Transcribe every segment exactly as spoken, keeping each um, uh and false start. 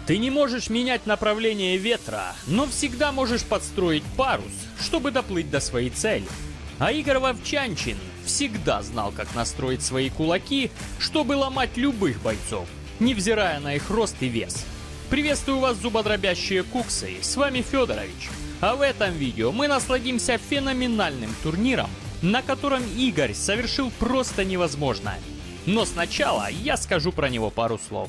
Ты не можешь менять направление ветра, но всегда можешь подстроить парус, чтобы доплыть до своей цели. А Игорь Вовчанчин всегда знал, как настроить свои кулаки, чтобы ломать любых бойцов, невзирая на их рост и вес. Приветствую вас, зубодробящие куксы, с вами Федорович. А в этом видео мы насладимся феноменальным турниром, на котором Игорь совершил просто невозможное. Но сначала я скажу про него пару слов.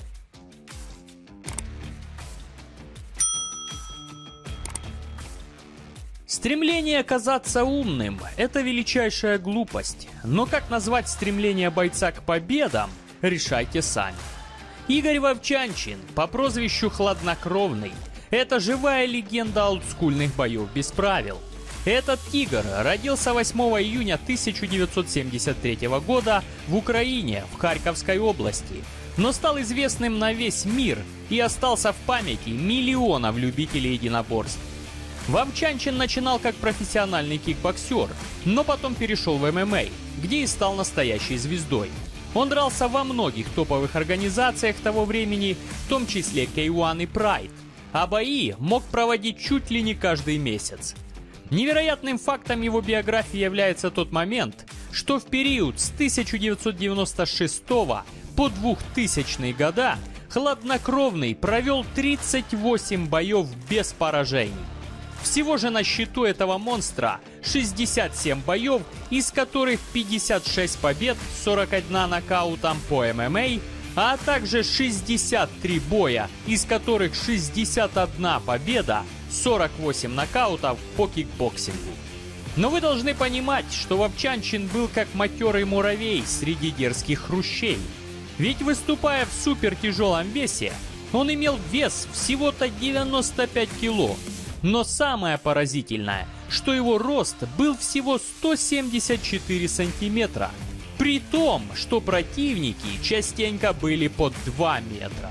Стремление казаться умным – это величайшая глупость. Но как назвать стремление бойца к победам, решайте сами. Игорь Вовчанчин по прозвищу Хладнокровный – это живая легенда олдскульных боев без правил. Этот тигр родился восьмого июня тысяча девятьсот семьдесят третьего года в Украине, в Харьковской области, но стал известным на весь мир и остался в памяти миллионов любителей единоборств. Вовчанчин начинал как профессиональный кикбоксер, но потом перешел в эм эм а, где и стал настоящей звездой. Он дрался во многих топовых организациях того времени, в том числе кей один и Pride, а бои мог проводить чуть ли не каждый месяц. Невероятным фактом его биографии является тот момент, что в период с тысяча девятьсот девяносто шестого по двухтысячные года Хладнокровный провел тридцать восемь боев без поражений. Всего же на счету этого монстра шестьдесят семь боев, из которых пятьдесят шесть побед, сорок один нокаутом по эм эм а, а также шестьдесят три боя, из которых шестьдесят одна победа, сорок восемь нокаутов по кикбоксингу. Но вы должны понимать, что Вовчанчин был как матерый муравей среди дерзких хрущей. Ведь выступая в супертяжелом весе, он имел вес всего-то девяносто пять кило. Но самое поразительное, что его рост был всего сто семьдесят четыре сантиметра, при том, что противники частенько были под два метра.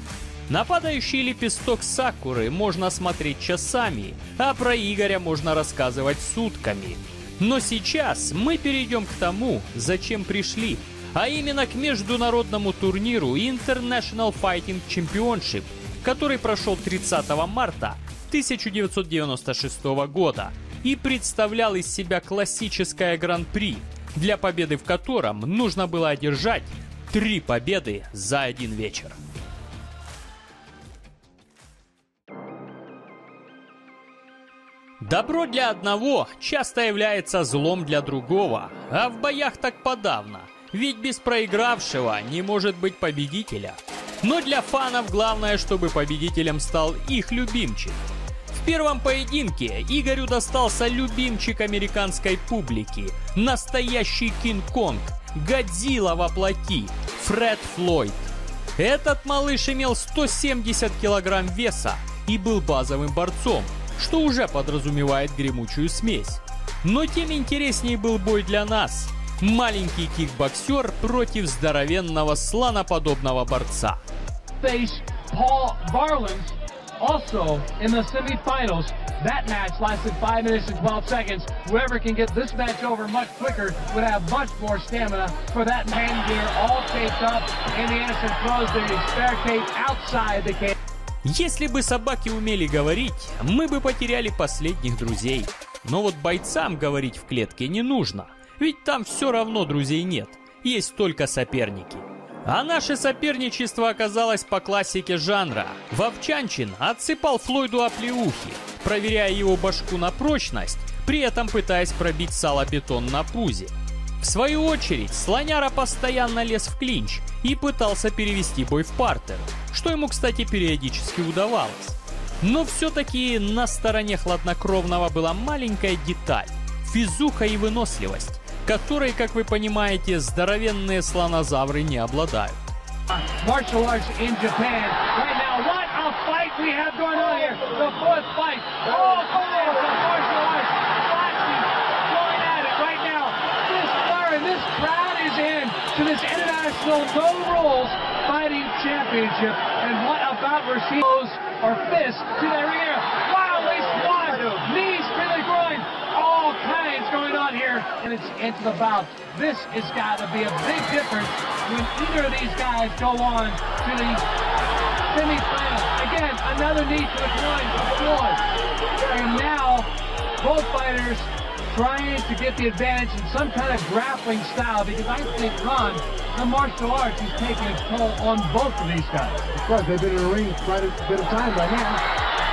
На падающий лепесток сакуры можно смотреть часами, а про Игоря можно рассказывать сутками. Но сейчас мы перейдем к тому, зачем пришли, а именно к международному турниру International Fighting Championship, который прошел тридцатого марта тысяча девятьсот девяносто шестого года и представлял из себя классическое гран-при, для победы в котором нужно было одержать три победы за один вечер. Добро для одного часто является злом для другого, а в боях так подавно, ведь без проигравшего не может быть победителя. Но для фанов главное, чтобы победителем стал их любимчик. В первом поединке Игорю достался любимчик американской публики, настоящий Кинг-Конг, Годзилла во плоти, Фред Флойд. Этот малыш имел сто семьдесят килограмм веса и был базовым борцом, что уже подразумевает гремучую смесь. Но тем интереснее был бой для нас. Маленький кикбоксер против здоровенного слоноподобного борца. Also, in the semifinals, that match lasted five minutes and twelve seconds. Whoever can get this match over much quicker would have much more stamina for that man gear all taped up. Andy Anderson throws the spare tape outside the cage. Если бы собаки умели говорить, мы бы потеряли последних друзей. Но вот бойцам говорить в клетке не нужно, ведь там все равно друзей нет, есть только соперники. А наше соперничество оказалось по классике жанра. Вовчанчин отсыпал Флойду оплеухи, проверяя его башку на прочность, при этом пытаясь пробить салобетон на пузе. В свою очередь, слоняра постоянно лез в клинч и пытался перевести бой в партер, что ему, кстати, периодически удавалось. Но все-таки на стороне Хладнокровного была маленькая деталь – физуха и выносливость, которой, как вы понимаете, здоровенные слонозавры не обладают. Martial arts in Japan. Right now, what a fight we have going on here. The fourth fight. All kinds of martial arts. Flashy, going at it right now. This fire and this crowd is in to this international no rules fighting championship. And what about Rashid's or fist to their ear? Wow, they squat. Knees to the groin. All kinds going on here. And it's into the bout. This has got to be a big difference when either of these guys go on to the semifinals. Again, another knee to the groin from Floyd. And now, both fighters trying to get the advantage in some kind of grappling style, because I think, Ron, the martial arts is taking its toll on both of these guys. Of course, they've been in the ring quite a bit of time by now.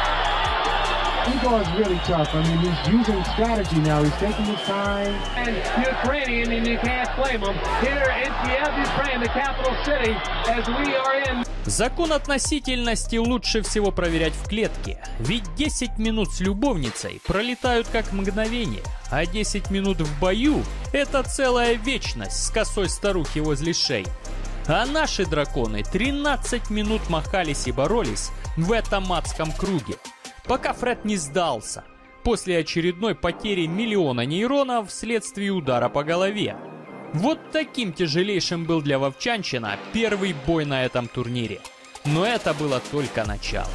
Igor is really tough. I mean, he's using strategy now. He's taking his time. And Ukrainian, and you can't blame him. Here in Kiev, Ukraine, the capital city, as we are in. Закон относительности лучше всего проверять в клетке, ведь десять минут с любовницей пролетают как мгновение, а десять минут в бою – это целая вечность с косой старухи возле шеи. А наши драконы тринадцать минут махались и боролись в этом адском круге, пока Фред не сдался после очередной потери миллиона нейронов вследствие удара по голове. Вот таким тяжелейшим был для Вовчанчина первый бой на этом турнире. Но это было только начало.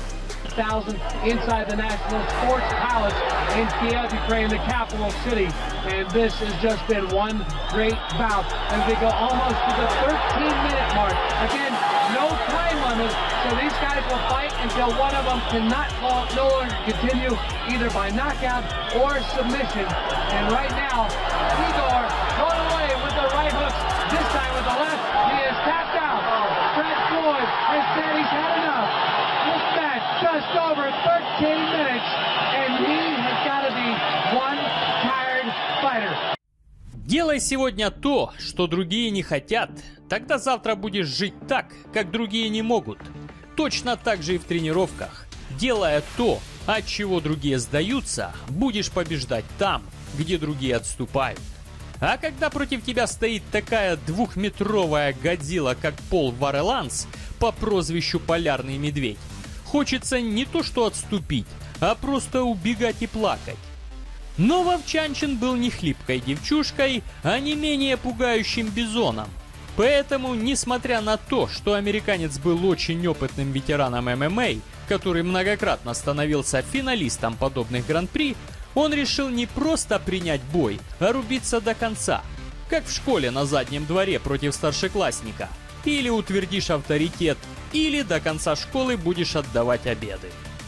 Inside the National Sports Palace in Kiev, Ukraine, the capital city. And this has just been one great bout as they go almost to the thirteen minute mark. Again, no time limit, so these guys will fight until one of them cannot no longer continue, either by knockout or submission. And right now, Igor going away with the right hooks, this time with the left. He is tapped out. Fred Floyd has said he's had enough. This match just over thirteen minutes, and he has got to be one tired fighter. Делай сегодня то, что другие не хотят, тогда завтра будешь жить так, как другие не могут. Точно так же и в тренировках. Делая то, от чего другие сдаются, будешь побеждать там, где другие отступают. А когда против тебя стоит такая двухметровая годзилла, как Пол Вареланс по прозвищу Полярный Медведь, хочется не то что отступить, а просто убегать и плакать. Но Вовчанчин был не хлипкой девчушкой, а не менее пугающим бизоном. Поэтому, несмотря на то, что американец был очень опытным ветераном эм эм а, который многократно становился финалистом подобных гран-при, он решил не просто принять бой, а рубиться до конца, как в школе на заднем дворе против старшеклассника. Или утвердишь авторитет, или до конца школы будешь отдавать обеды.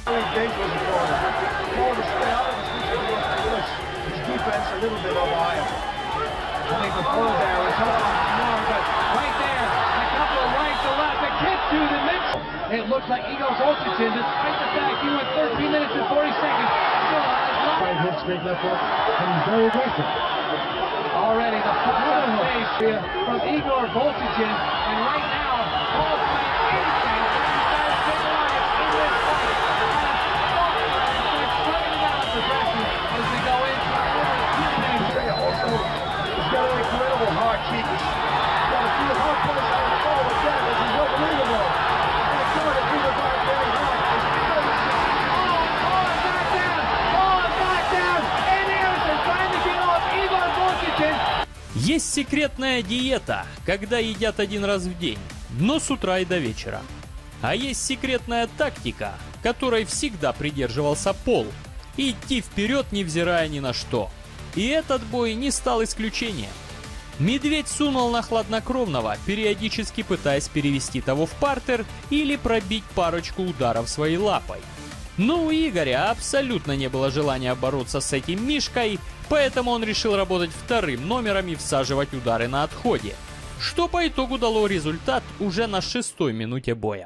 It looks like Igor Volchichin, despite the fact he went thirteen minutes and forty seconds, still has not. Right hook, straight left hook, and he's very aggressive. Already the front face from Igor Volchichin, and right now, Paul playing instinct, decided to take life in this fight. And it's slowing down progression as we go into over two minutes. Also, he's got an incredible hard kick. He's got a few hard punches on the ball with that, which is unbelievable. Есть секретная диета, когда едят один раз в день, но с утра и до вечера. А есть секретная тактика, которой всегда придерживался Пол – идти вперед, невзирая ни на что. И этот бой не стал исключением. Медведь сунул на хладнокровного, периодически пытаясь перевести того в партер или пробить парочку ударов своей лапой. Но у Игоря абсолютно не было желания бороться с этим мишкой, поэтому он решил работать вторым номером и всаживать удары на отходе, что по итогу дало результат уже на шестой минуте боя.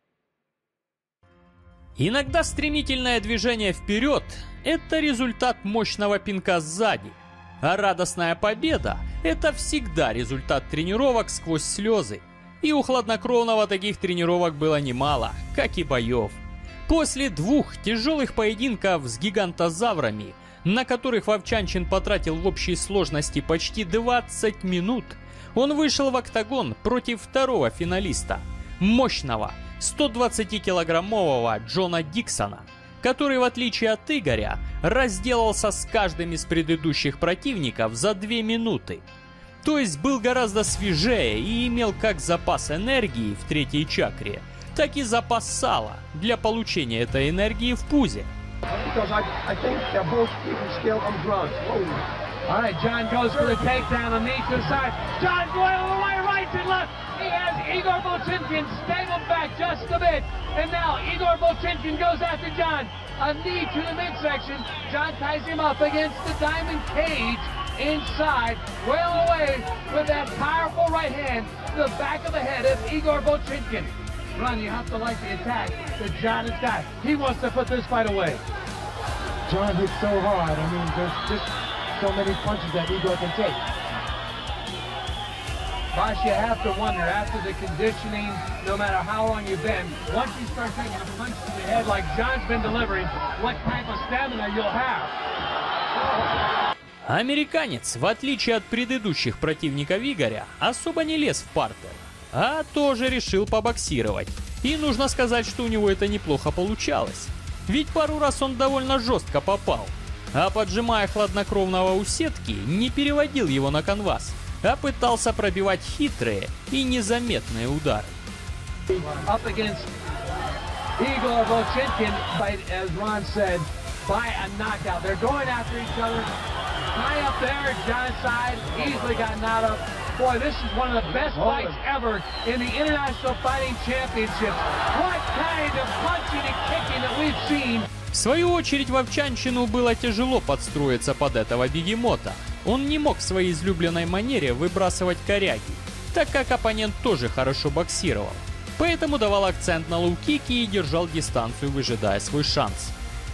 Иногда стремительное движение вперед – это результат мощного пинка сзади, а радостная победа – это всегда результат тренировок сквозь слезы. И у хладнокровного таких тренировок было немало, как и боев. После двух тяжелых поединков с гигантозаврами, на которых Вовчанчин потратил в общей сложности почти двадцать минут, он вышел в октагон против второго финалиста, мощного сто двадцатикилограммового Джона Диксона, который, в отличие от Игоря, разделался с каждым из предыдущих противников за две минуты. То есть был гораздо свежее и имел как запас энергии в третьей чакре, так и запас сала для получения этой энергии в пузе. All right, John goes for the takedown on the knee to the side. John going all the way, right to left. He has Igor Volchichin stable back just a bit. And now Igor Vovchankin goes after John. A knee to the midsection. John ties him up against the diamond cage inside. Well away with that powerful right hand to the back of the head of Igor Vovchankin. Ron, you have to like the attack that John has got. He wants to put this fight away. John hits so hard. I mean, there's just so many punches that Igor can take. Boss, you have to wonder, after the conditioning, no matter how long you've been, once you start taking a punch to the head like John's been delivering, what type of stamina you'll have. Американец, в отличие от предыдущих противников Игоря, особо не лез в партер, а тоже решил побоксировать. И нужно сказать, что у него это неплохо получалось. Ведь пару раз он довольно жестко попал, а поджимая хладнокровного у сетки, не переводил его на канвас, а пытался пробивать хитрые и незаметные удары. Up against Igor Vovchankin, by, as Ron said, by a knockout. They're going after each other. High up there, John's side, easily got knocked up. Boy, this is one of the best fights ever in the International Fighting Championships. What kind of punching and kicking that we've seen. В свою очередь, Вовчанчину было тяжело подстроиться под этого бегемота. Он не мог в своей излюбленной манере выбрасывать коряги, так как оппонент тоже хорошо боксировал. Поэтому давал акцент на лоу-кики и держал дистанцию, выжидая свой шанс.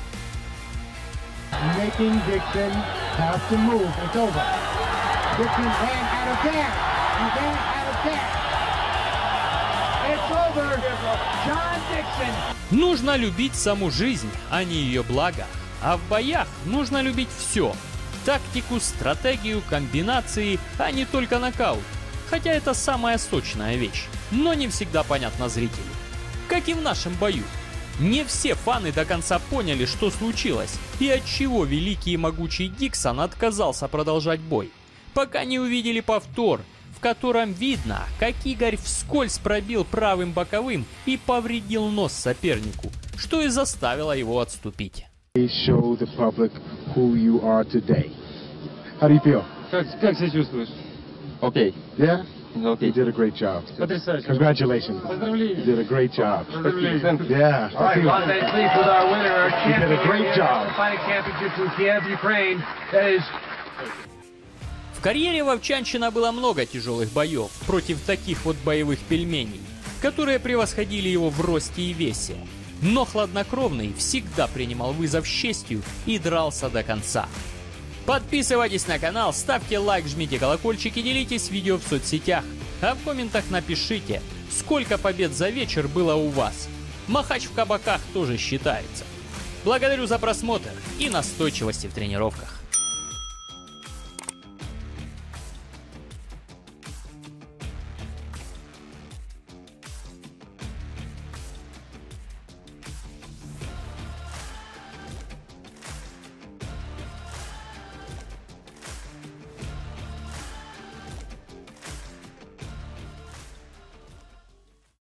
Making Dixon have to move. It's over. Dixon ran out of gas. He ran out of gas. It's over. John Dixon. Нужно любить саму жизнь, а не ее благо. А в боях нужно любить все. Тактику, стратегию, комбинации, а не только нокаут. Хотя это самая сочная вещь, но не всегда понятна зрителю. Как и в нашем бою. Не все фаны до конца поняли, что случилось, и отчего великий и могучий Диксон отказался продолжать бой, пока не увидели повтор, в котором видно, как Игорь вскользь пробил правым боковым и повредил нос сопернику, что и заставило его отступить. Show the public who you are today. How do you feel? Как, как себя чувствуешь? Okay. Yeah? Okay. You did a great job. Потрясающе. Congratulations. Поздравления. You did a great job. Поздравления. Yeah. All right, Ron Van Cleef with our winner, our You champion did a great job. fighting championships in Kiev, Ukraine. That is. В карьере Вовчанчина было много тяжелых боев против таких вот боевых пельменей, которые превосходили его в росте и весе. Но хладнокровный всегда принимал вызов с честью и дрался до конца. Подписывайтесь на канал, ставьте лайк, жмите колокольчик и делитесь видео в соцсетях. А в комментах напишите, сколько побед за вечер было у вас. Махач в кабаках тоже считается. Благодарю за просмотр и настойчивости в тренировках.